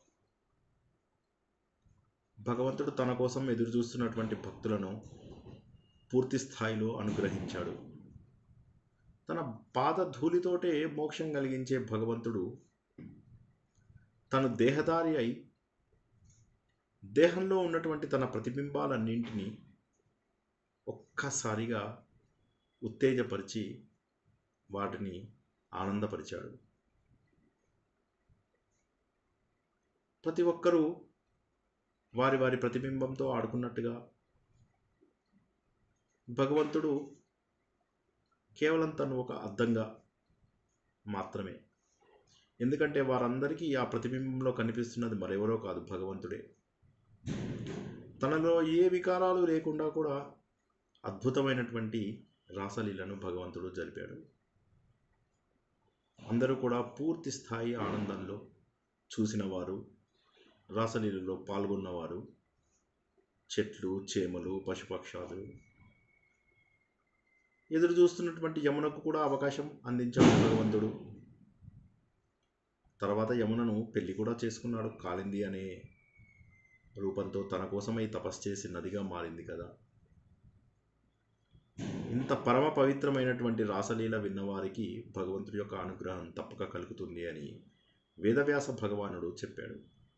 భగవంతుడు తన కోసం ఎదురు చూస్తున్నటువంటి భక్తులను పూర్తి స్థాయిలో అనుగ్రహించాడు. తన పాదధూళితోటే మోక్షం కలిగించే భగవంతుడు తను దేహధారి అయి దేహంలో ఉన్నటువంటి తన ప్రతిబింబాలన్నింటినీ ఒక్కసారిగా ఉత్తేజపరిచి వాటిని ఆనందపరిచాడు. ప్రతి ఒక్కరూ వారి వారి ప్రతిబింబంతో ఆడుకున్నట్టుగా భగవంతుడు కేవలం తను ఒక అద్దంగా మాత్రమే. ఎందుకంటే వారందరికీ ఆ ప్రతిబింబంలో కనిపిస్తున్నది మరెవరో కాదు, భగవంతుడే. తనలో ఏ వికారాలు లేకుండా కూడా అద్భుతమైనటువంటి రాసలీలను భగవంతుడు జరిపాడు. అందరూ కూడా పూర్తి స్థాయి ఆనందంలో చూసిన వారు, రాసలీలలో పాల్గొన్నవారు, చెట్లు, చేమలు, పశుపక్షాలు, ఎదురు చూస్తున్నటువంటి యమునకు కూడా అవకాశం అందించాడు భగవంతుడు. తర్వాత యమునను పెళ్లి కూడా చేసుకున్నాడు. కాళింది అనే రూపంతో తన కోసమై తపస్సు చేసి నదిగా మారింది కదా. ఇంత పరమ పవిత్రమైనటువంటి రాసలీల విన్నవారికి భగవంతుడి యొక్క అనుగ్రహం తప్పక కలుగుతుంది అని వేదవ్యాస భగవానుడు చెప్పాడు.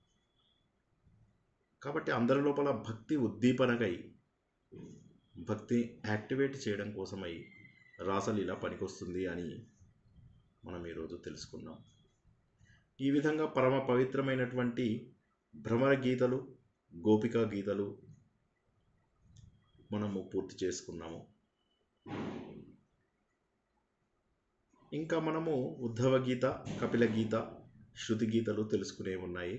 కాబట్టి అందరి లోపల భక్తి ఉద్దీపనకై, భక్తి యాక్టివేట్ చేయడం కోసమై రాసలీల పనికొస్తుంది అని మనం ఈరోజు తెలుసుకున్నాం. ఈ విధంగా పరమ పవిత్రమైనటువంటి భ్రమర గీతలు, గోపికా గీతలు మనము పూర్తి చేసుకున్నాము. ఇంకా మనము ఉద్ధవ గీత, కపిల గీత, శృతి గీతలు తెలుసుకునే ఉన్నాయి.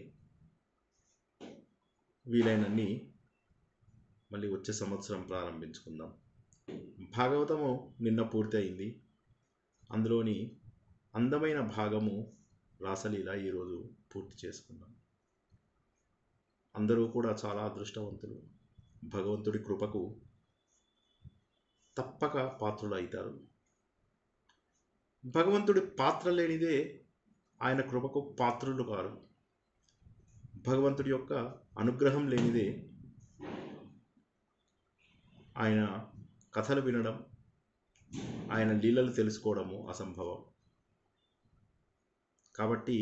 వీలైనన్ని మళ్ళీ వచ్చే సంవత్సరం ప్రారంభించుకుందాం. భాగవతము నిన్న పూర్తి అయింది. అందులోని అందమైన భాగము రాసలీల ఈరోజు పూర్తి చేసుకున్నాం. అందరూ కూడా చాలా అదృష్టవంతులు. భగవంతుడి కృపకు తప్పక పాత్రులు అవుతారు. భగవంతుడి పాత్ర లేనిదే ఆయన కృపకు పాత్రులు కారు. భగవంతుడి యొక్క అనుగ్రహం లేనిదే ఆయన కథలు వినడం, ఆయన లీలలు తెలుసుకోవడము అసంభవం. కాబట్టి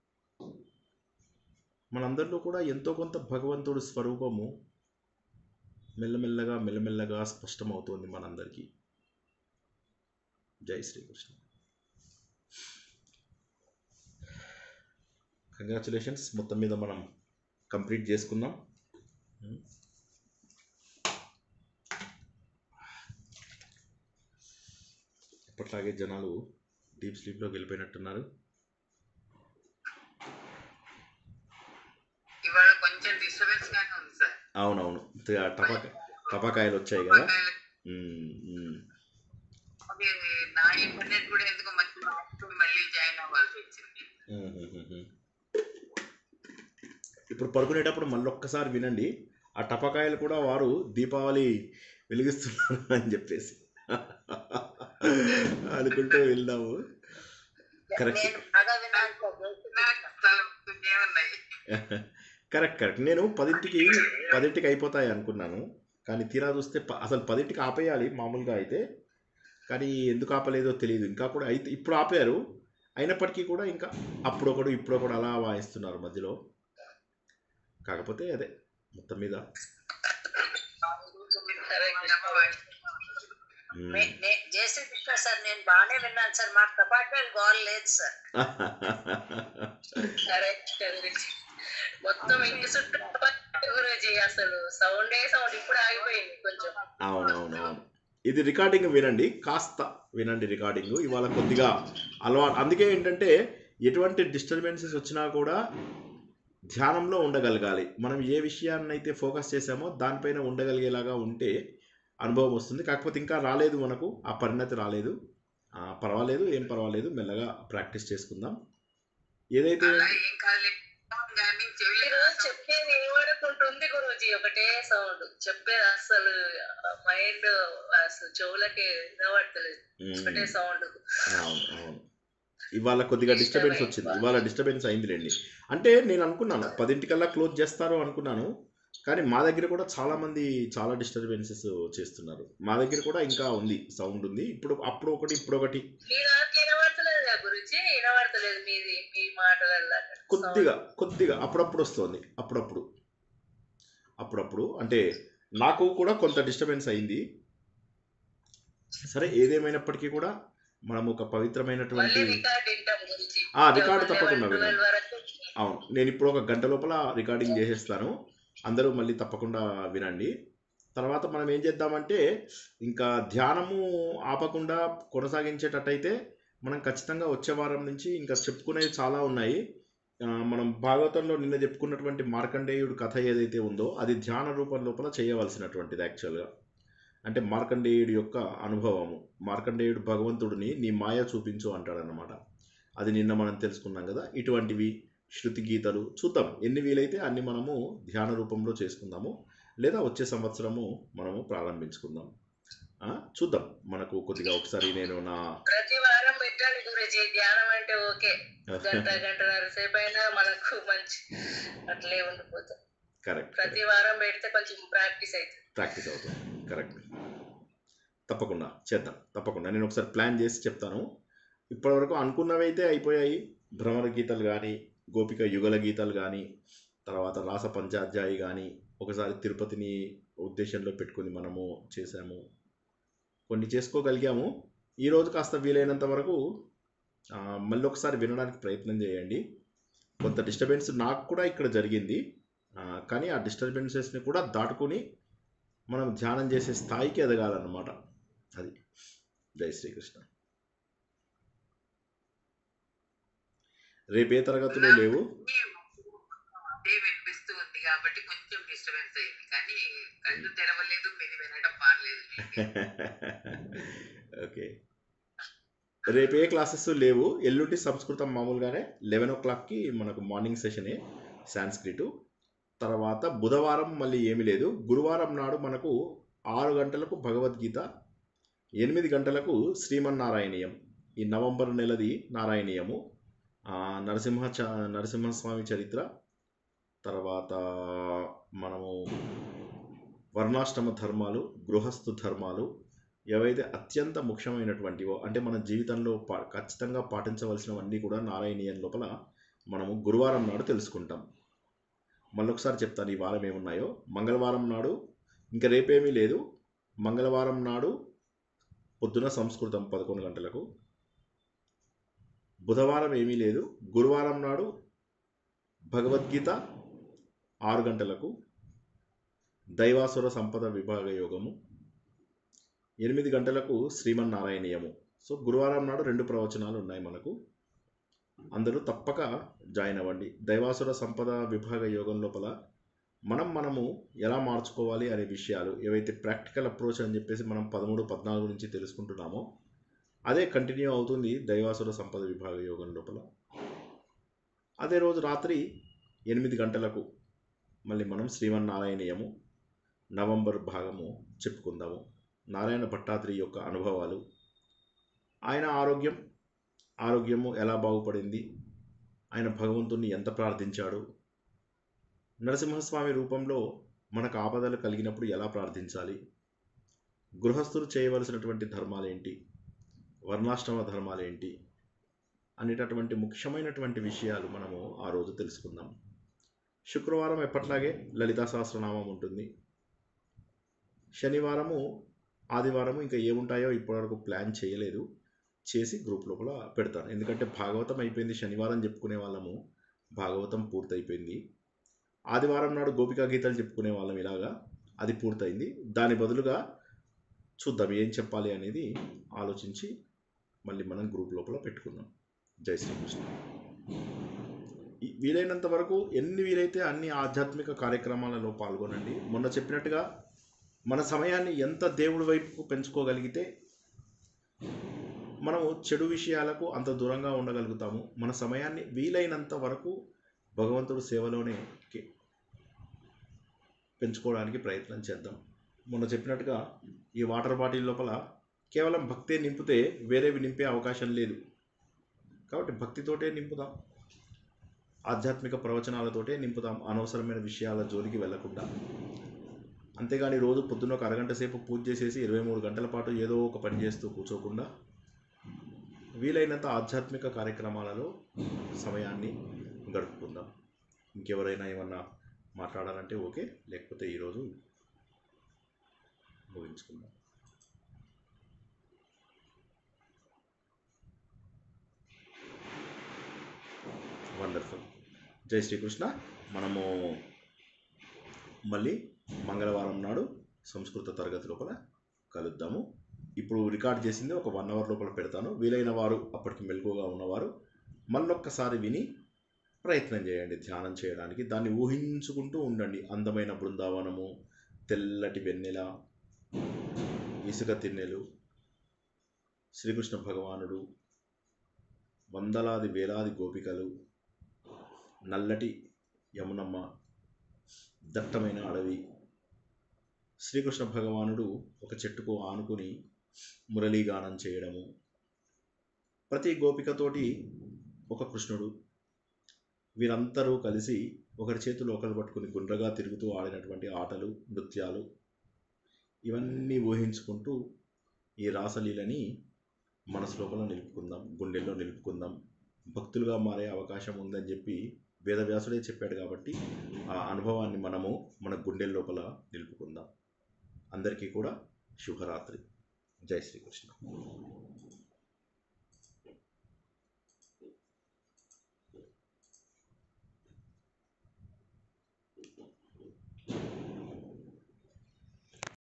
మనందరిలో కూడా ఎంతో కొంత భగవంతుడి స్వరూపము మెల్లమెల్లగా స్పష్టమవుతోంది మనందరికీ. జై శ్రీకృష్ణ. కంగ్రాచులేషన్స్, మొత్తం మీద మనం కంప్లీట్ చేసుకున్నాం. ఎప్పట్లాగే జనాలు డీప్ స్లీప్లోకి వెళ్ళిపోయినట్టున్నారు. అవునవును, టపాకాయలు వచ్చాయి కదా. ఇప్పుడు పడుకునేటప్పుడు మళ్ళీ ఒక్కసారి వినండి, ఆ టపాకాయలు కూడా వారు దీపావళి వెలిగిస్తున్నారు అని చెప్పేసి అనుకుంటూ వెళ్దాము. కరెక్ట్. నేను 10ంటికి అయిపోతాయి అనుకున్నాను, కానీ తీరా చూస్తే అసలు 10ంటికి ఆపేయాలి మామూలుగా అయితే, కానీ ఎందుకు ఆపలేదో తెలియదు. ఇంకా కూడా అయితే ఇప్పుడు ఆపారు. అయినప్పటికీ కూడా ఇంకా అప్పుడొకడు ఇప్పుడొకడు అలా వాయిస్తున్నారు మధ్యలో. కాకపోతే అదే మొత్తం మీద జేసీ కృష్ణ సార్ నేను బాగానే విన్నాను సార్. మాకు అపార్ట్మెంట్ గోల్ లేదు సార్. Correct correct. మొత్తం ఇంటి చుట్టూ గురూజీ అసలు సౌండ్ ఇప్పుడు ఆగిపోయింది కొంచెం. అవునవునవును. ఇది రికార్డింగ్ వినండి, కాస్త వినండి రికార్డింగ్. ఇవాళ కొద్దిగా అలవాటు. అందుకే ఏంటంటే ఎటువంటి డిస్టర్బెన్సెస్ వచ్చినా కూడా ధ్యానంలో ఉండగలగాలి. మనం ఏ విషయాన్ని అయితే ఫోకస్ చేసామో దానిపైన ఉండగలిగేలాగా ఉంటే అనుభవం వస్తుంది. కాకపోతే ఇంకా రాలేదు, మనకు ఆ పరిణతి రాలేదు. పర్వాలేదు, ఏం పర్వాలేదు, మెల్లగా ప్రాక్టీస్ చేసుకుందాం. ఏదైతే చెప్పేది ఏమనుకుంటుంది గురూజీ, ఒకటే సౌండ్ చెప్పేది అసలు మైండ్ అసలు చెవులకి వినబడతలేదు, ఒకటే సౌండ్. అవును, ఇవాళ కొద్దిగా డిస్టర్బెన్స్ వచ్చింది. ఇవాళ డిస్టర్బెన్స్ అయిందిలేండి. అంటే నేను అనుకున్నాను 10 క్లోజ్ చేస్తారు అనుకున్నాను. కానీ మా దగ్గర కూడా చాలామంది చాలా డిస్టర్బెన్సెస్ చేస్తున్నారు. మా దగ్గర కూడా ఇంకా ఉంది, సౌండ్ ఉంది. అప్పుడు ఒకటి ఇప్పుడు ఒకటి కొద్దిగా అప్పుడప్పుడు వస్తుంది. అప్పుడప్పుడు అంటే నాకు కూడా కొంత డిస్టర్బెన్స్ అయింది. సరే, ఏదేమైనప్పటికీ కూడా మనం ఒక పవిత్రమైనటువంటి రికార్డు తప్పకుండా వినండి. అవును, నేను ఇప్పుడు 1 గంట లోపల రికార్డింగ్ చేసేస్తాను. అందరూ మళ్ళీ తప్పకుండా వినండి. తర్వాత మనం ఏం చేద్దామంటే ఇంకా ధ్యానము ఆపకుండా కొనసాగించేటట్టయితే మనం ఖచ్చితంగా వచ్చే వారం నుంచి ఇంకా చెప్పుకునేవి చాలా ఉన్నాయి. మనం భాగవతంలో నిన్న చెప్పుకున్నటువంటి మార్కండేయుడు కథ ఏదైతే ఉందో అది ధ్యాన రూపం లోపల చేయవలసినటువంటిది యాక్చువల్గా. అంటే మార్కండేయుడి యొక్క అనుభవము. మార్కండేయుడు భగవంతుడిని నీ మాయ చూపించు అంటాడనమాట. అది నిన్న మనం తెలుసుకున్నాం కదా. ఇటువంటివి శృతి గీతలు చూద్దాం, ఎన్ని వీలైతే అన్ని మనము ధ్యాన రూపంలో చేసుకుందాము, లేదా వచ్చే సంవత్సరము మనము ప్రారంభించుకుందాం. చూద్దాం, మనకు కొద్దిగా ఒకసారి నేను నా ప్రతి వారం పెట్టండి గురుజీ, ధ్యానం అంటే ఓకే, గంటన్నర సేపు అయినా మనకు మంచి అట్లే ఉండిపోతాం. కరెక్ట్, ప్రతి వారం పెడితే కొంచెం ప్రాక్టీస్ అవుతుంది. కరెక్ట్, తప్పకుండా చేద్దాం. తప్పకుండా నేను ఒకసారి ప్లాన్ చేసి చెప్తాను. ఇప్పటివరకు అనుకున్నవి అయితే అయిపోయాయి. భ్రమర గీతలు కానీ, గోపిక యుగల గీతలు కానీ, తర్వాత రాస పంచాధ్యాయి కానీ, ఒకసారి తిరుపతిని ఉద్దేశంలో పెట్టుకుని మనము చేసాము, కొన్ని చేసుకోగలిగాము. ఈరోజు కాస్త వీలైనంత వరకు మళ్ళీ ఒకసారి వినడానికి ప్రయత్నం చేయండి. కొంత డిస్టర్బెన్స్ నాకు కూడా ఇక్కడ జరిగింది, కానీ ఆ డిస్టర్బెన్సెస్ని కూడా దాటుకుని మనం ధ్యానం చేసే స్థాయికి ఎదగాలన్నమాట. అది. జై శ్రీకృష్ణ. రేపే తరగతులు లేవు. వినిపిస్తూ ఉంది కాబట్టి కొంచెం డిస్టర్బెన్స్ అయింది, కానీ కళ్ళు తెరవలేదు, మీరు వినడం మారలేదు. ఓకే, రేపే క్లాసెస్ లేవు. ఎల్లుండి సంస్కృతం మామూలుగానే 11 o'clockకి మనకు మార్నింగ్ సెషనే సాంస్క్రిట్. తర్వాత బుధవారం మళ్ళీ ఏమీ లేదు. గురువారం నాడు మనకు 6 గంటలకు భగవద్గీత, 8 గంటలకు శ్రీమన్నారాయణీయం. ఈ నవంబర్ నెలది నారాయణీయము. నరసింహస్వామి చరిత్ర. తర్వాత మనము వర్ణాశ్రమ ధర్మాలు, గృహస్థు ధర్మాలు, ఏవైతే అత్యంత ముఖ్యమైనటువంటివో, అంటే మన జీవితంలో ఖచ్చితంగా పాటించవలసినవన్నీ కూడా నారాయణీయం లోపల మనము గురువారం నాడు తెలుసుకుంటాం. మళ్ళొకసారి చెప్తాను ఈ వారం ఏమున్నాయో. మంగళవారం నాడు ఇంకా రేపేమీ లేదు. మంగళవారం నాడు పొద్దున సంస్కృతం 11 గంటలకు. బుధవారం ఏమీ లేదు. గురువారం నాడు భగవద్గీత 6 గంటలకు, దైవాసుర సంపద విభాగ యోగము 8 గంటలకు, శ్రీమన్నారాయణీయము. సో గురువారం నాడు 2 ప్రవచనాలు ఉన్నాయి మనకు. అందరూ తప్పక జాయిన్ అవ్వండి. దైవాసుర సంపద విభాగ యోగం లోపల మనము ఎలా మార్చుకోవాలి అనే విషయాలు, ఏవైతే ప్రాక్టికల్ అప్రోచ్ అని చెప్పేసి మనం 13, 14 నుంచి తెలుసుకుంటున్నామో అదే కంటిన్యూ అవుతుంది దైవాసుర సంపద విభాగ యోగం లోపల. అదే రోజు రాత్రి 8 గంటలకు మళ్ళీ మనం శ్రీమన్నారాయణీయము నవంబర్ భాగము చెప్పుకుందాము. నారాయణ భట్టాద్రి యొక్క అనుభవాలు, ఆయన ఆరోగ్యము ఎలా బాగుపడింది, ఆయన భగవంతుణ్ణి ఎంత ప్రార్థించాడు, నరసింహస్వామి రూపంలో మనకు ఆపదలు కలిగినప్పుడు ఎలా ప్రార్థించాలి, గృహస్థులు చేయవలసినటువంటి ధర్మాలేంటి, వర్ణాశ్రమ ధర్మాలు ఏంటి అనేటటువంటి ముఖ్యమైనటువంటి విషయాలు మనము ఆ రోజు తెలుసుకుందాం. శుక్రవారం ఎప్పట్లాగే లలితా సహస్రనామం ఉంటుంది. శనివారము ఆదివారము ఇంకా ఏముంటాయో ఇప్పటివరకు ప్లాన్ చేయలేదు, చేసి గ్రూప్ లోపల పెడతాను. ఎందుకంటే భాగవతం అయిపోయింది, శనివారం చెప్పుకునే వాళ్ళము భాగవతం పూర్తయిపోయింది. ఆదివారం నాడు గోపికా గీతాలు చెప్పుకునే వాళ్ళం, ఇలాగా అది పూర్తయింది. దాని బదులుగా చూద్దాం ఏం చెప్పాలి అనేది ఆలోచించి మళ్ళీ మనం గ్రూప్ లోపల పెట్టుకుందాం. జై శ్రీకృష్ణ. వీలైనంత వరకు ఎన్ని వీలైతే అన్ని ఆధ్యాత్మిక కార్యక్రమాలలో పాల్గొనండి. మొన్న చెప్పినట్టుగా మన సమయాన్ని ఎంత దేవుడి వైపుకు పెంచుకోగలిగితే మనము చెడు విషయాలకు అంత దూరంగా ఉండగలుగుతాము. మన సమయాన్ని వీలైనంత వరకు భగవంతుడు సేవలోనే పెంచుకోవడానికి ప్రయత్నం చేద్దాం. మొన్న చెప్పినట్టుగా ఈ వాటర్ బాటిల్ లోపల కేవలం భక్తే నింపితే వేరేవి నింపే అవకాశం లేదు. కాబట్టి భక్తితోటే నింపుదాం, ఆధ్యాత్మిక ప్రవచనాలతోటే నింపుదాం, అనవసరమైన విషయాల జోలికి వెళ్లకుండా. అంతేగాని రోజు పొద్దున్న ఒక అరగంట సేపు పూజ చేసేసి 23 గంటల పాటు ఏదో ఒక పని చేస్తూ కూర్చోకుండా వీలైనంత ఆధ్యాత్మిక కార్యక్రమాలలో సమయాన్ని గడుపుకుందాం. ఇంకెవరైనా ఏమన్నా మాట్లాడాలంటే ఓకే, లేకపోతే ఈరోజు ముగించుకుందాం. వండర్ఫుల్. జై శ్రీకృష్ణ. మనము మళ్ళీ మంగళవారం నాడు సంస్కృత తరగతి లోపల కలుద్దాము. ఇప్పుడు రికార్డ్ చేసింది ఒక 1 అవర్ లోపల పెడతాను. వీలైన వారు, అప్పటికి మెలకువగా ఉన్నవారు మళ్ళొక్కసారి విని ప్రయత్నం చేయండి ధ్యానం చేయడానికి. దాన్ని ఊహించుకుంటూ ఉండండి. అందమైన బృందావనము, తెల్లటి వెన్నెల, ఇసుక తిన్నెలు, శ్రీకృష్ణ భగవానుడు, వందలాది వేలాది గోపికలు, నల్లటి యమునమ్మ, దట్టమైన అడవి, శ్రీకృష్ణ భగవానుడు ఒక చెట్టుకు ఆనుకుని మురళీగానం చేయడము, ప్రతి గోపికతోటి ఒక కృష్ణుడు, వీరందరూ కలిసి ఒకరి చేతులు ఒకరు పట్టుకుని గుండ్రగా తిరుగుతూ ఆడినటువంటి ఆటలు, నృత్యాలు, ఇవన్నీ ఊహించుకుంటూ ఈ రాసలీలని మనసు లోపల నిలుపుకుందాం, గుండెల్లో నిలుపుకుందాం. భక్తులుగా మారే అవకాశం ఉందని చెప్పి వేదవ్యాసుడే చెప్పాడు. కాబట్టి ఆ అనుభవాన్ని మనము మన గుండె లోపల నిలుపుకుందాం. అందరికీ కూడా శుభరాత్రి. జై శ్రీకృష్ణ.